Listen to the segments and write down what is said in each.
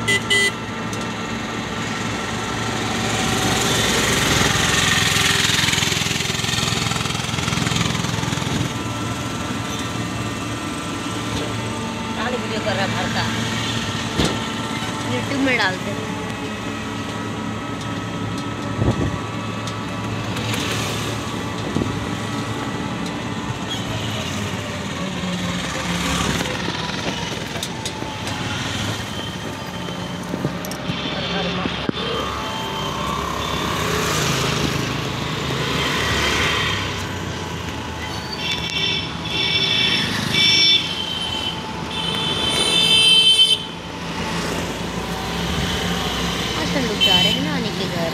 Video कर रहा घर का, यूट्यूब में डालते हैं। लोग जा रहे हैं नानी के घर।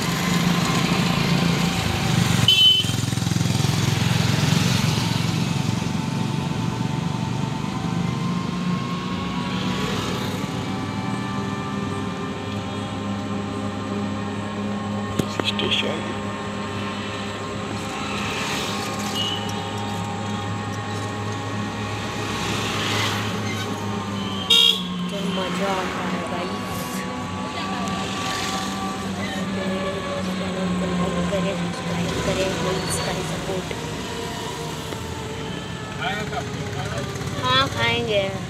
स्टेशन तो मजा आता है भाई। करें, सब्सक्राइब करें, प्लीज करें सपोर्ट। हाँ खाएंगे।